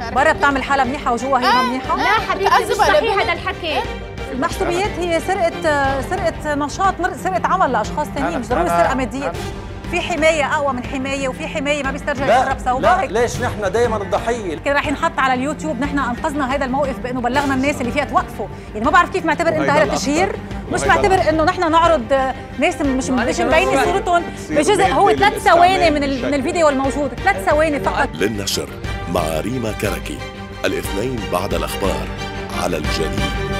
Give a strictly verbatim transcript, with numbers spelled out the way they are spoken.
برا بتعمل حالها منيحه وجوا هي ما منيحه. لا حبيبتي مش صحيح هذا الحكي. المحسوبيات هي سرقه سرقه نشاط، سرقه عمل لاشخاص ثانيين، مش ضروري سرقه ماديه. في حمايه اقوى من حمايه، وفي حمايه ما بيسترجع يقرب سوا. لا ليش نحن دائما الضحيه؟ كده راح ينحط على اليوتيوب نحن انقذنا هذا الموقف بانه بلغنا الناس اللي فيها توقفوا، يعني ما بعرف كيف معتبر انت هذا تشهير، مش معتبر انه نحن نعرض ناس مش مش مبينه صورتهم بجزء هو ثلاث ثواني من من الفيديو الموجود، ثلاث ثواني فقط. للنشر مع ريما كركي الاثنين بعد الاخبار على الجنين.